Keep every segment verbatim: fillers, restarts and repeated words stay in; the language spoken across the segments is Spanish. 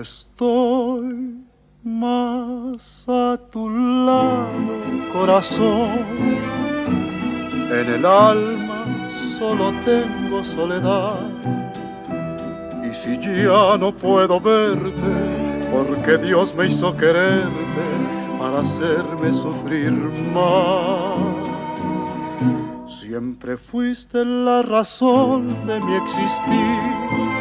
estoy más a tu lado, corazón. En el alma solo tengo soledad. Y si ya no puedo verte, porque Dios me hizo quererte para hacerme sufrir más. Siempre fuiste la razón de mi existir.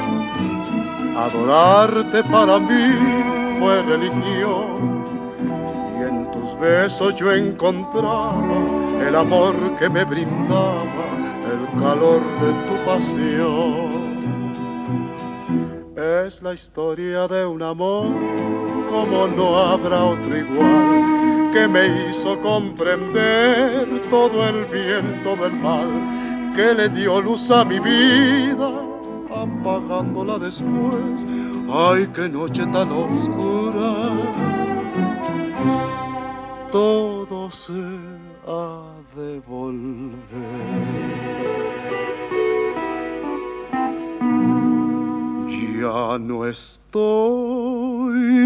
Adorarte para mí fue religión, y en tus besos yo encontraba el amor que me brindaba el calor de tu pasión. Es la historia de un amor como no habrá otro igual, que me hizo comprender todo el bien, todo el mal, que le dio luz a mi vida, apagándola después. Ay, qué noche tan oscura, todo se ha de volver. Ya no estoy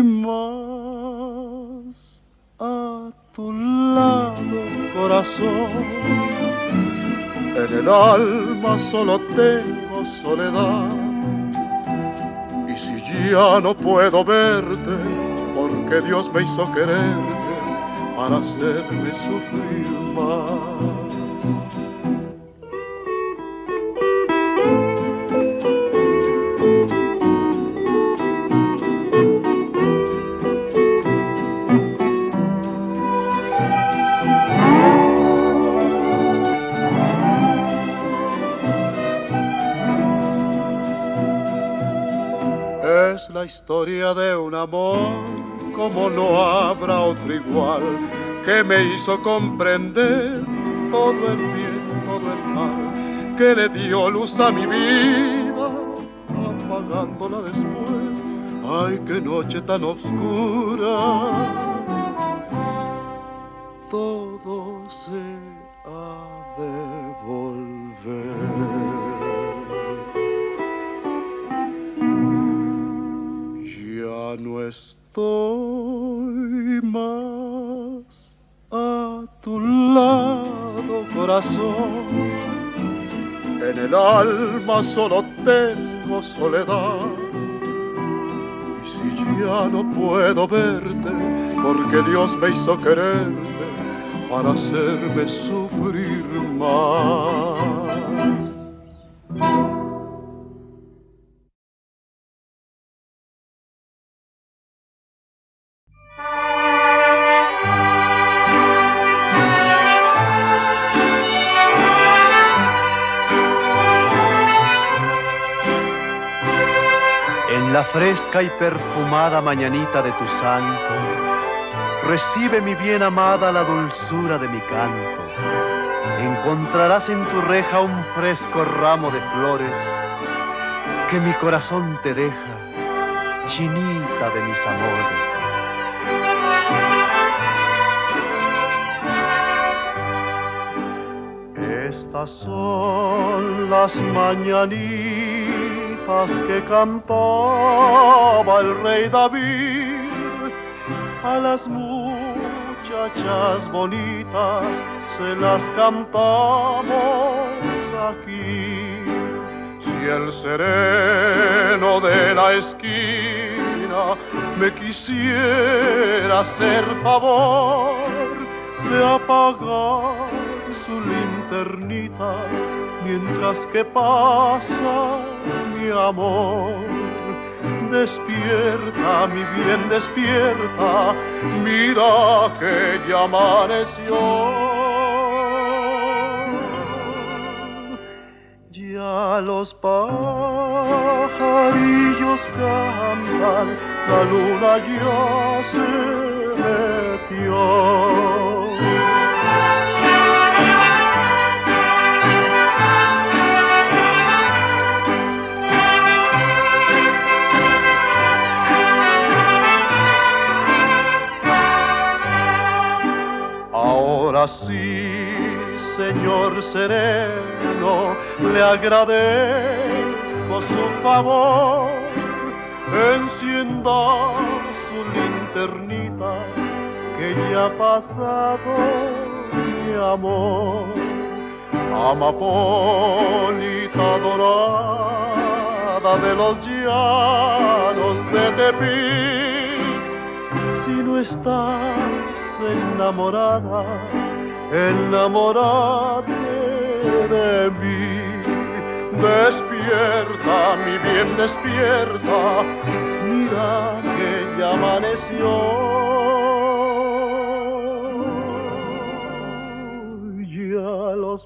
más a tu lado, corazón. En el alma solo tengo soledad. Y si ya no puedo verte, porque Dios me hizo quererte para hacerme sufrir más. Es la historia de un amor como no habrá otro igual, que me hizo comprender todo el bien, todo el mal, que le dio luz a mi vida, apagándola después. Ay, qué noche tan oscura, todo se ha de volver. Ya no estoy más a tu lado, corazón. En el alma solo tengo soledad. Y si ya no puedo verte, porque Dios me hizo quererte para hacerme sufrir más. La fresca y perfumada mañanita de tu santo, recibe mi bien amada la dulzura de mi canto. Encontrarás en tu reja un fresco ramo de flores que mi corazón te deja, chinita de mis amores. Estas son las mañanitas que cantaba el rey David. A las muchachas bonitas se las cantamos aquí. Si el sereno de la esquina me quisiera hacer favor de apagar su linternita mientras que pasa mi amor, despierta, mi bien, despierta, mira que ya amaneció. Ya los pajarillos cantan, la luna ya se metió. Ahora sí, señor sereno, le agradezco su favor. Enciende encienda su linternita, que ya ha pasado mi amor. Amapolita dorada de los llanos de Tepic, si no estás enamorada, enamórate de mí. Despierta, mi bien, despierta, mira que ya amaneció. Ya los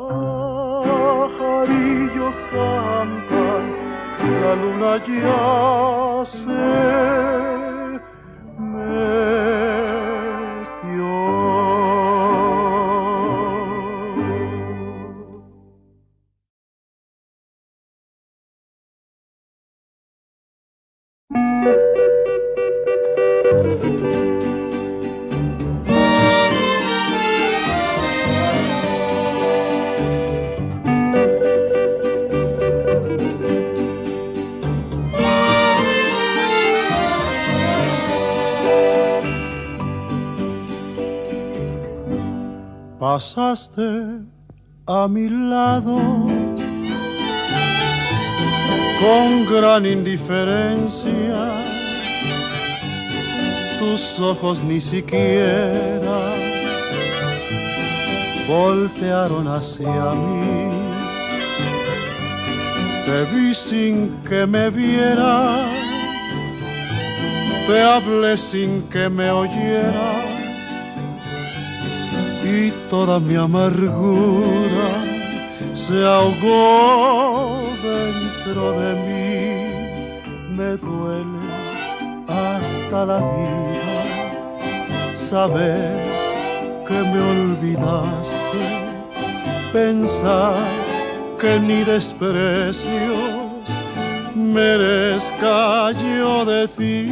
pajarillos cantan, la luna ya se metió. Pasaste a mi lado con gran indiferencia, tus ojos ni siquiera voltearon hacia mí. Te vi sin que me vieras, te hablé sin que me oyeras, y toda mi amargura se ahogó dentro de mí. Me duele hasta la vida saber que me olvidaste, pensar que ni desprecios merezca yo de ti.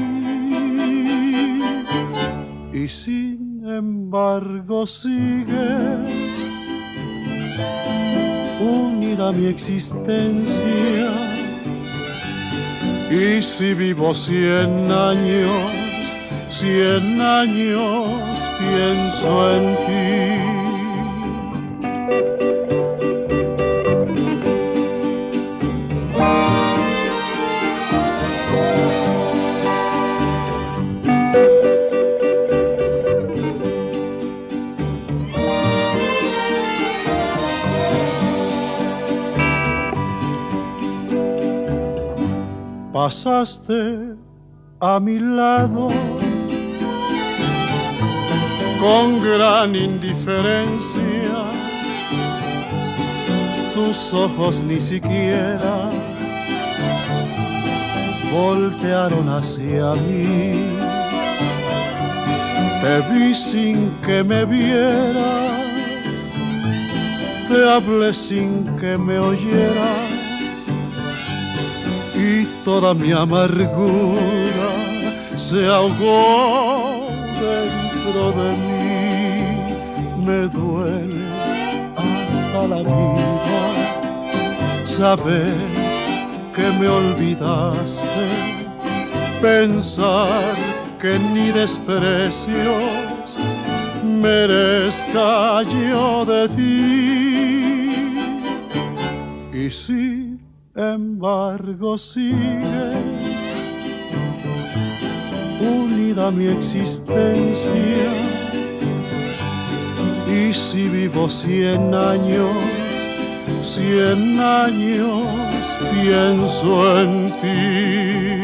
Y sin embargo sigues unida a mi existencia, y si vivo cien años, cien años pienso en ti. Pasaste a mi lado con gran indiferencia, tus ojos ni siquiera voltearon hacia mí. Te vi sin que me vieras, te hablé sin que me oyeras, y toda mi amargura se ahogó dentro de mí. Me duele hasta la vida saber que me olvidaste, pensar que ni desprecios merezca yo de ti. Y sin embargo sigues unida a mi existencia, y si vivo cien años, cien años pienso en ti.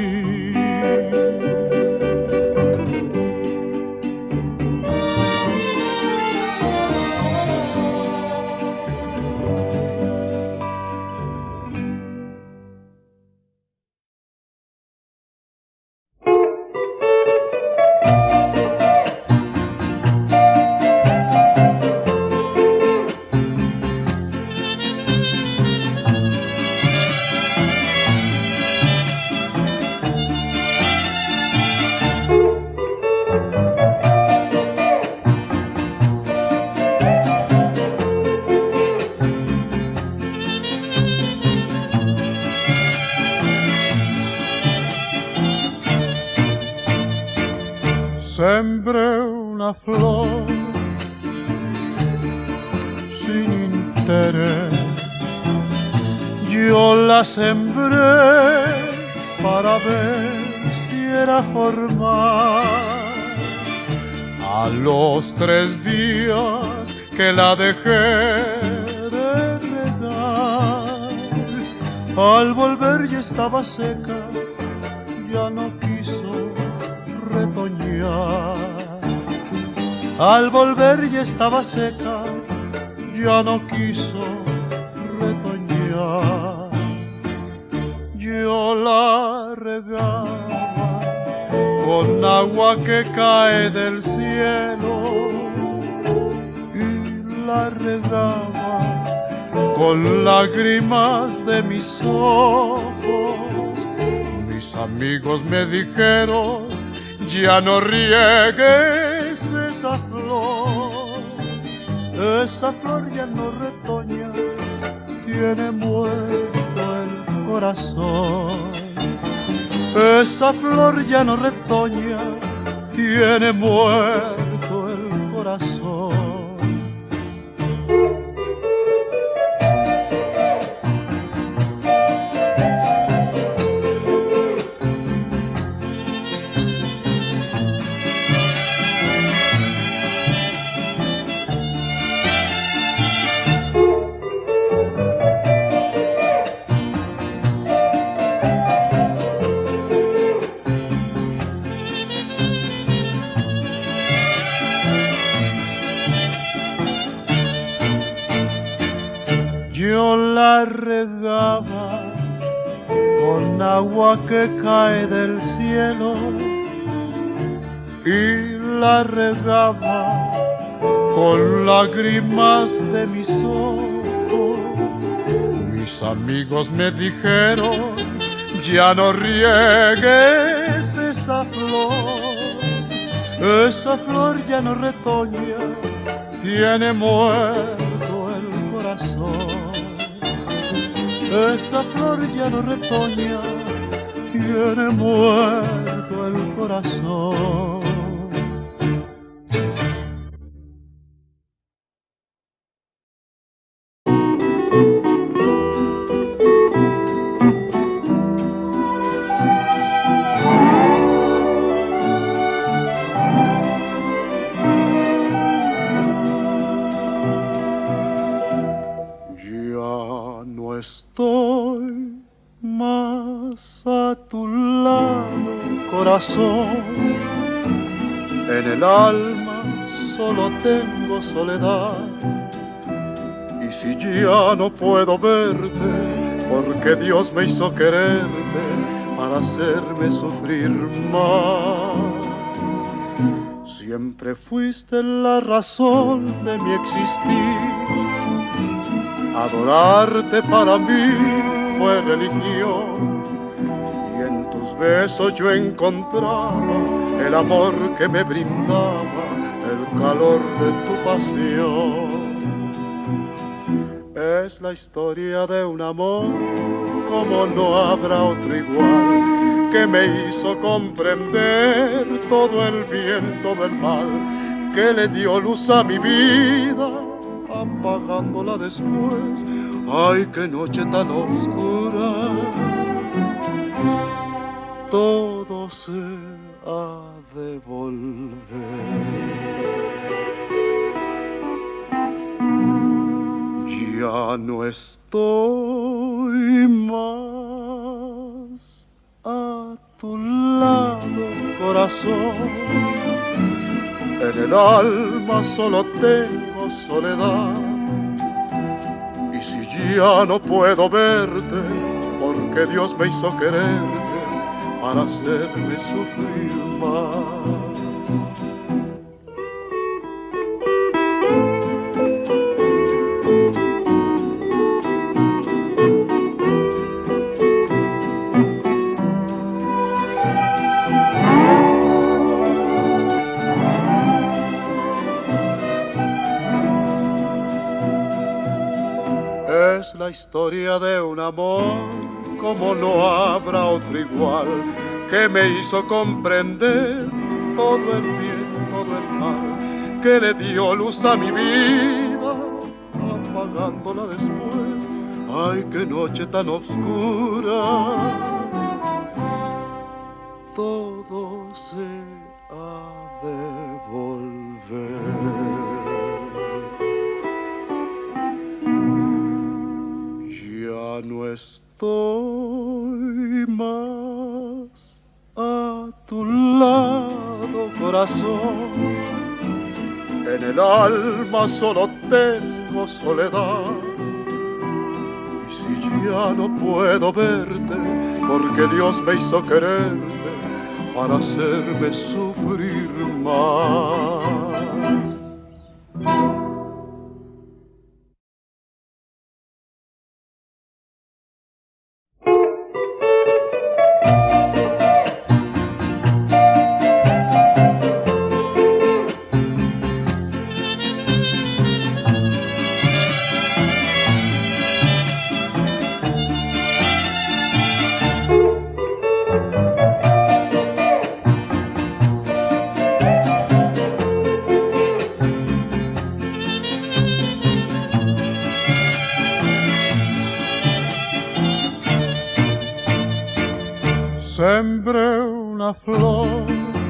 sembré una flor sin interés. Yo la sembré para ver si era formal. A los tres días que la dejé de regar, al volver ya estaba seca, ya no quiso retoñar. Al volver ya estaba seca, ya no quiso retoñar. Yo la regaba con agua que cae del cielo y la regaba con lágrimas de mis ojos. Mis amigos me dijeron, ya no riegues esa flor, esa flor ya no retoña, tiene muerto el corazón. Esa flor ya no retoña, tiene muerto el corazón. Yo la regaba con agua que cae del cielo y la regaba con lágrimas de mis ojos. Mis amigos me dijeron, ya no riegues esa flor, esa flor ya no retoña, tiene muerto el corazón. Esa flor ya no retoña, tiene muerto el corazón. Estoy más a tu lado, corazón. En el alma solo tengo soledad. Y si ya no puedo verte, porque Dios me hizo quererte para hacerme sufrir más. Siempre fuiste la razón de mi existir. Adorarte para mí fue religión, y en tus besos yo encontraba el amor que me brindaba el calor de tu pasión. Es la historia de un amor como no habrá otro igual, que me hizo comprender todo el bien, todo el mal, que le dio luz a mi vida, apagándola después. Ay, qué noche tan oscura, todo se ha de volver. Ya no estoy más a tu lado, corazón. En el alma solo tengo soledad. Y si ya no puedo verte, porque Dios me hizo quererte para hacerme sufrir más. Es la historia de un amor como no habrá otro igual, que me hizo comprender todo el bien, todo el mal, que le dio luz a mi vida, apagándola después. Ay, qué noche tan oscura, todo se ha de volver. Ya no estoy más a tu lado, corazón. En el alma solo tengo soledad. Y si ya no puedo verte, porque Dios me hizo quererte para hacerme sufrir más. Sembré una flor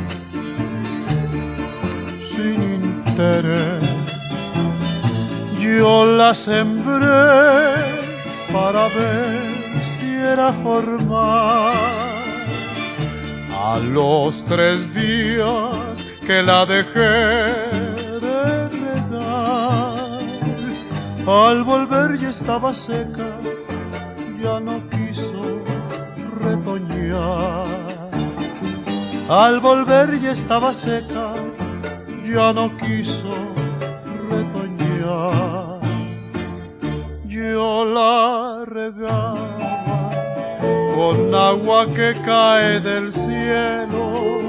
sin interés, yo la sembré para ver si era formal. A los tres días que la dejé de regar, al volver ya estaba seca, ya no quiso retoñar. Al volver ya estaba seca, ya no quiso retoñar. Yo la regaba con agua que cae del cielo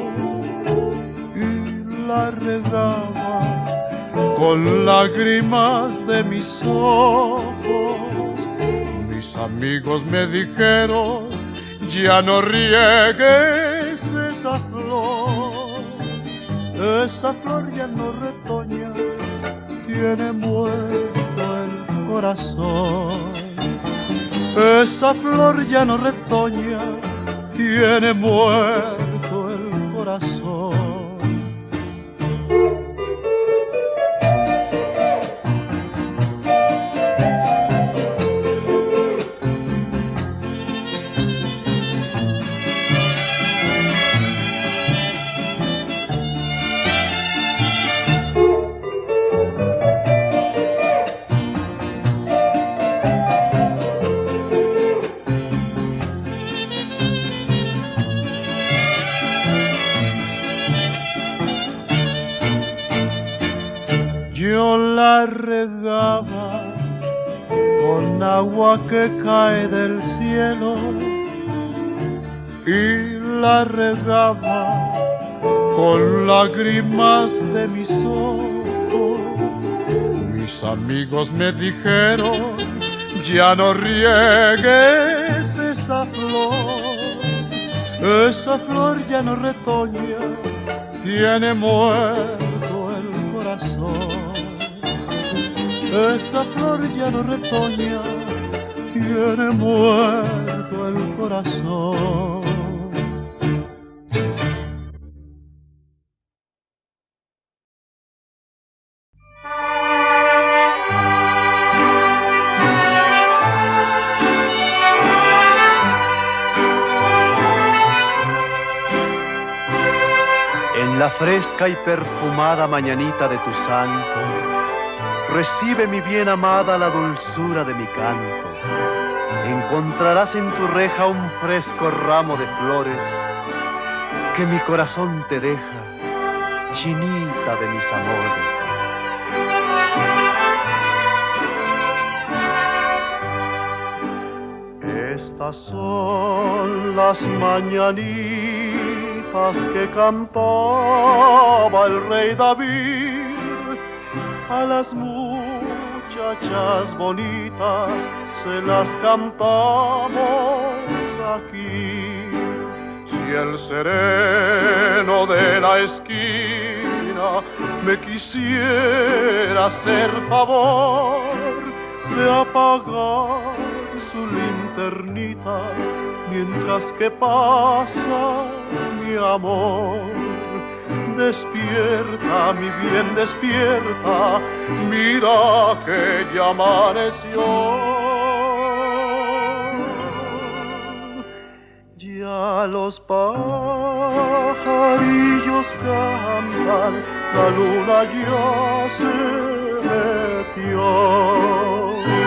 y la regaba con lágrimas de mis ojos. Mis amigos me dijeron: ya no riegues esa flor, esa flor ya no retoña, tiene muerto el corazón. Esa flor ya no retoña, tiene muerto el corazón. Yo la regaba con agua que cae del cielo y la regaba con lágrimas de mis ojos. Mis amigos me dijeron: ya no riegues esa flor, esa flor ya no retoña, tiene muerto el corazón. Esa flor ya no retoña, tiene muerto el corazón. En la fresca y perfumada mañanita de tu santo, recibe mi bien amada la dulzura de mi canto. Encontrarás en tu reja un fresco ramo de flores que mi corazón te deja, chinita de mis amores. Estas son las mañanitas que cantaba el rey David a las muchachas bonitas, se las cantamos aquí. Si el sereno sereno de la esquina me quisiera hacer favor de apagar su linternita mientras que pasa mi amor. Despierta, mi bien, despierta, mira que ya amaneció. Ya los pajarillos cantan, la luna ya se metió.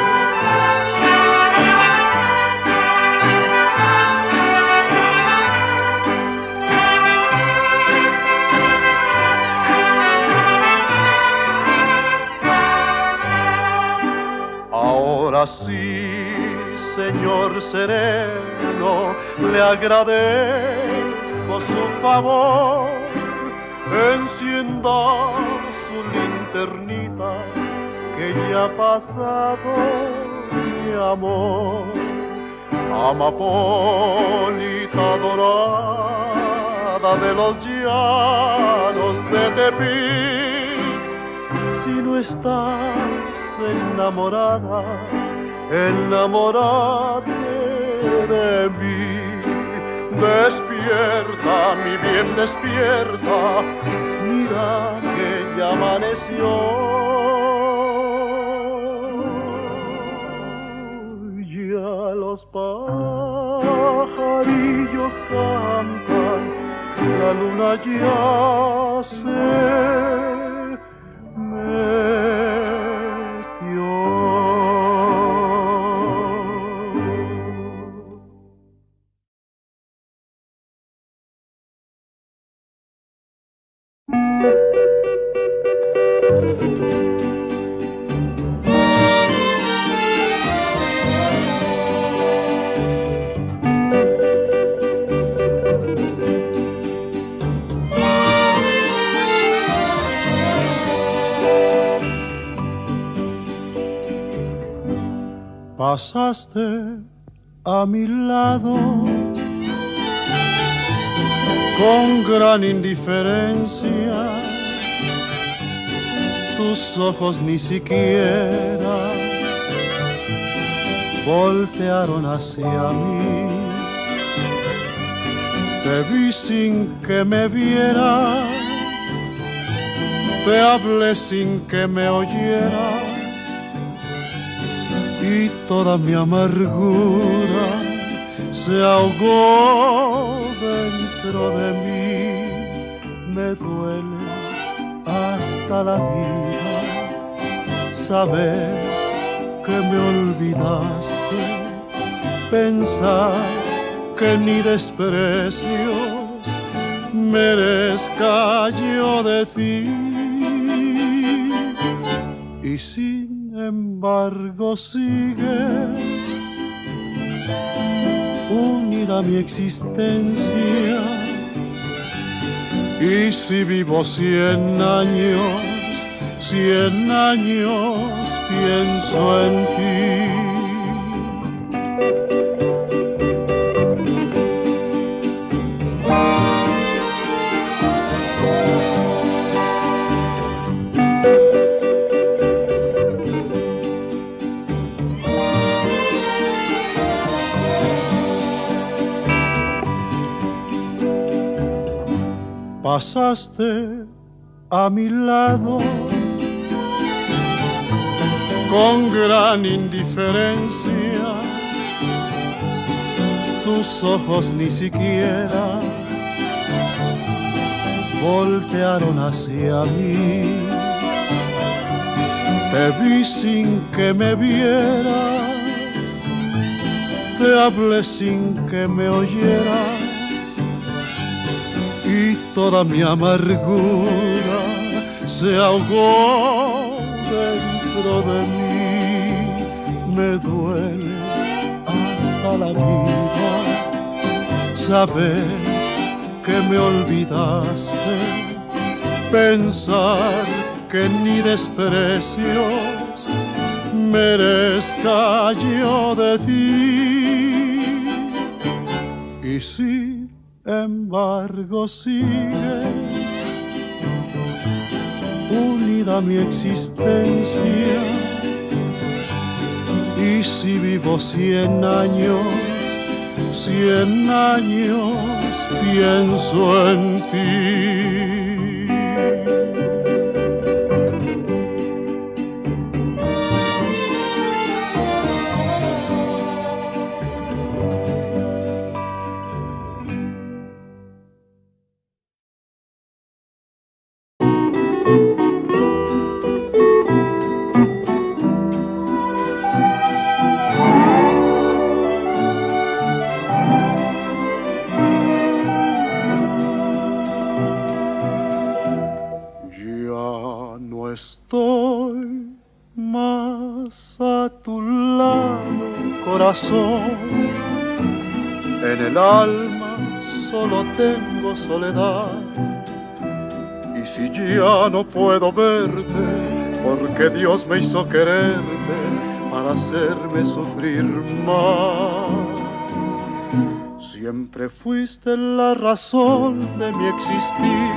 Ahora sí, señor sereno, le agradezco su favor. Encienda su linternita, que ya ha pasado mi amor. Amapolita dorada de los llanos de Tepic, si no estás enamorada, enamórate de mí. Despierta, mi bien, despierta, mira que ya amaneció. Ya los pajarillos cantan, la luna ya se Pasaste a mi lado con gran indiferencia, tus ojos ni siquiera voltearon hacia mí. Te vi sin que me vieras, te hablé sin que me oyeras, y toda mi amargura se ahogó dentro de mí. Me duele hasta la vida saber que me olvidaste, pensar que ni desprecios merezca yo de ti. Y sin embargo sigue unida mi existencia, y si vivo cien años, cien años pienso en ti. Pasaste a mi lado con gran indiferencia, tus ojos ni siquiera voltearon hacia mí. Te vi sin que me vieras, te hablé sin que me oyeras, y toda mi amargura se ahogó dentro de mí. Me duele hasta la vida saber que me olvidaste, pensar que ni desprecios merezca yo de ti. Y si embargo sigues unida a mi existencia. Y si vivo cien años, cien años pienso en ti. Estoy más a tu lado, corazón. En el alma solo tengo soledad. Y si ya no puedo verte, porque Dios me hizo quererte para hacerme sufrir más. Siempre fuiste la razón de mi existir.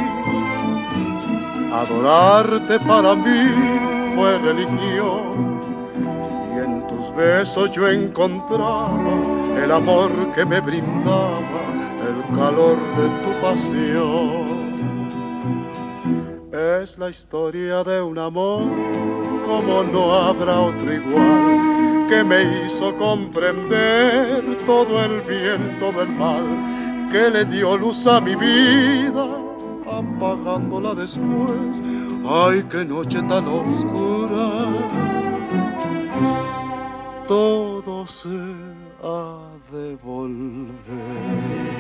Adorarte para mí fue religión, y en tus besos yo encontraba el amor que me brindaba el calor de tu pasión. Es la historia de un amor como no habrá otro igual, que me hizo comprender todo el bien, todo el mal, que le dio luz a mi vida, apagándola después. Ay, qué noche tan oscura, todo se ha de volver.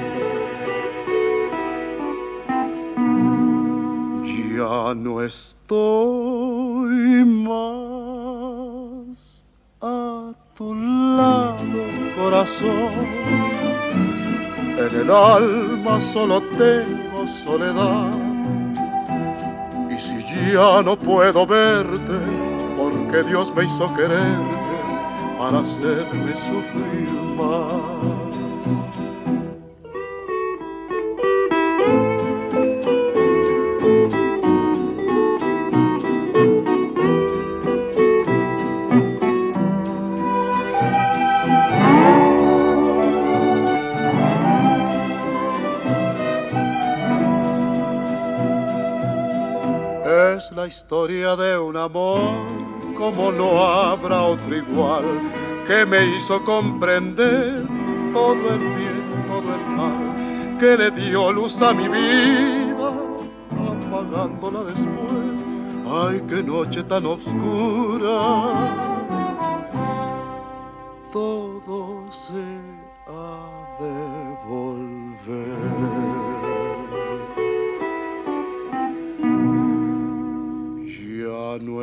Ya no estoy más a tu lado, corazón. En el alma solo tengo soledad. Y si ya no puedo verte, porque Dios me hizo quererte para hacerme sufrir más. Es la historia de un amor como no habrá otro igual, que me hizo comprender todo el bien, todo el mal, que le dio luz a mi vida, apagándola después. Ay, qué noche tan oscura, todo se ha de volver. Ya no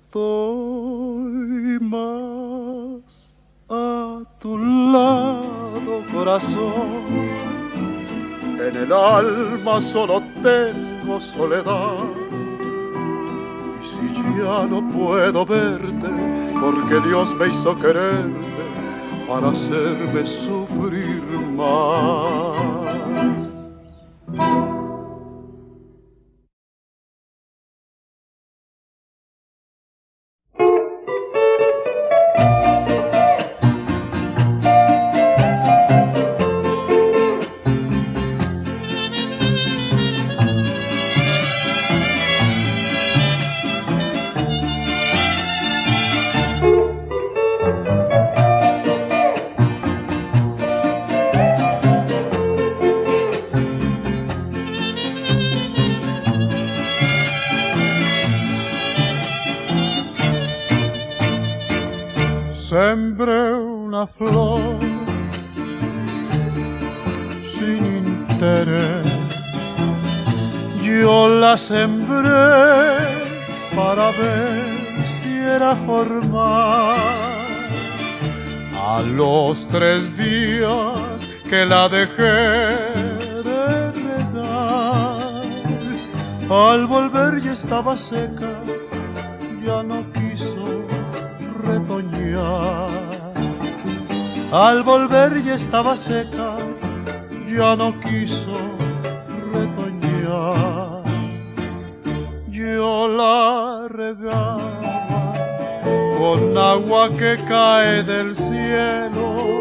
estoy más a tu lado, corazón. En el alma solo tengo soledad. Y si ya no puedo verte, porque Dios me hizo quererte para hacerme sufrir más. Sembré una flor sin interés, yo la sembré para ver si era formal. A los tres días que la dejé de regar, al volver ya estaba seca, ya no quiso retoñar. Al volver ya estaba seca, ya no quiso retoñar. Yo la regaba con agua que cae del cielo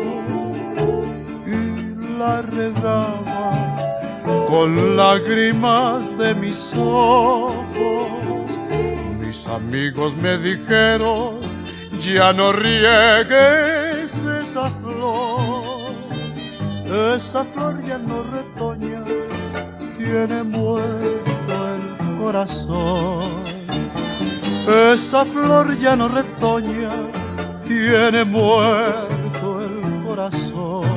y la regaba con lágrimas de mis ojos. Mis amigos me dijeron, ya no riegues esa flor, esa flor ya no retoña, tiene muerto el corazón. Esa flor ya no retoña, tiene muerto el corazón.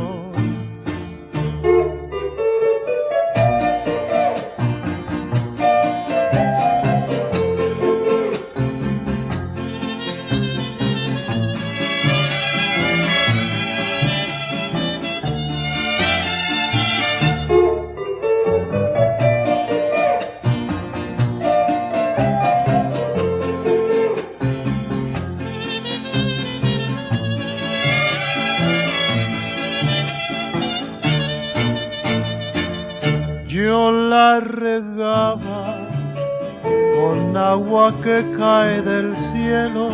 Yo la regaba con agua que cae del cielo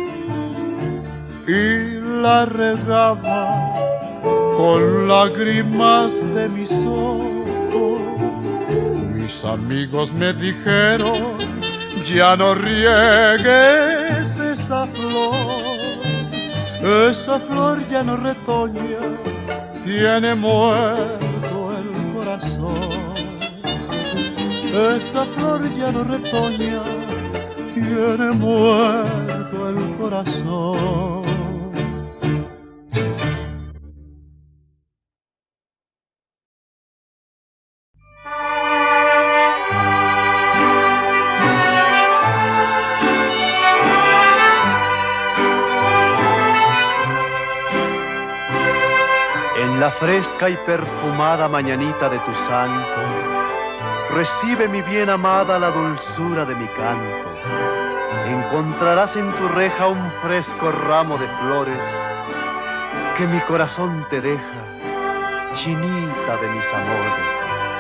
y la regaba con lágrimas de mis ojos. Mis amigos me dijeron, ya no riegues esa flor, esa flor ya no retoña, tiene muerto el corazón. Esa flor ya no retoña, tiene muerto el corazón. En la fresca y perfumada mañanita de tu santo, recibe mi bien amada la dulzura de mi canto. Encontrarás en tu reja un fresco ramo de flores que mi corazón te deja, chinita de mis amores.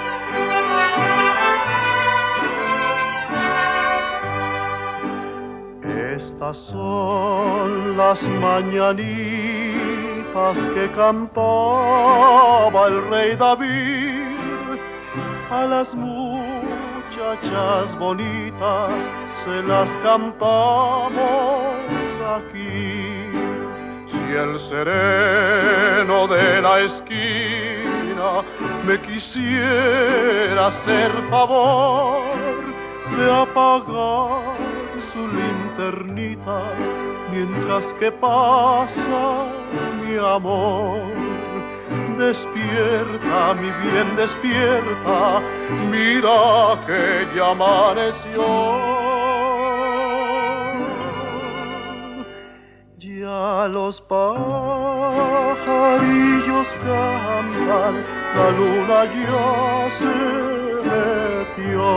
Estas son las mañanitas que cantaba el rey David a las muchachas bonitas, se las cantamos aquí. Si el sereno de la esquina me quisiera hacer favor de apagar su linternita mientras que pasa mi amor, despierta, mi bien, despierta, mira que ya amaneció. Ya los pajarillos cantan, la luna ya se metió.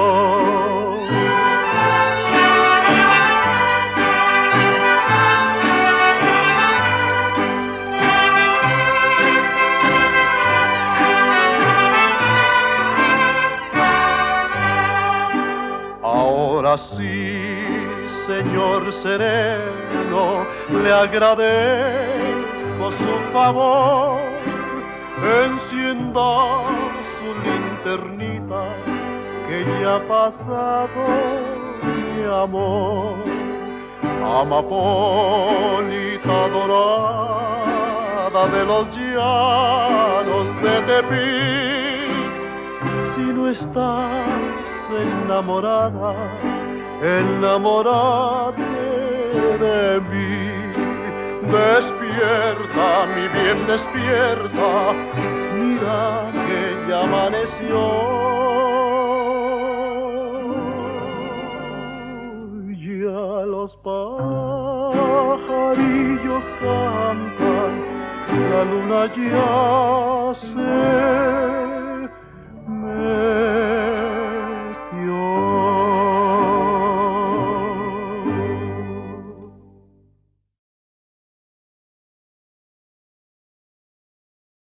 Ahora sí, señor sereno, le agradezco su favor. Encienda su linternita, que ya ha pasado mi amor. Amapolita dorada de los llanos de Tepic, si no estás enamorada, enamórate de mí. Despierta, mi bien, despierta, mira que ya amaneció. Ya los pajarillos cantan, la luna ya se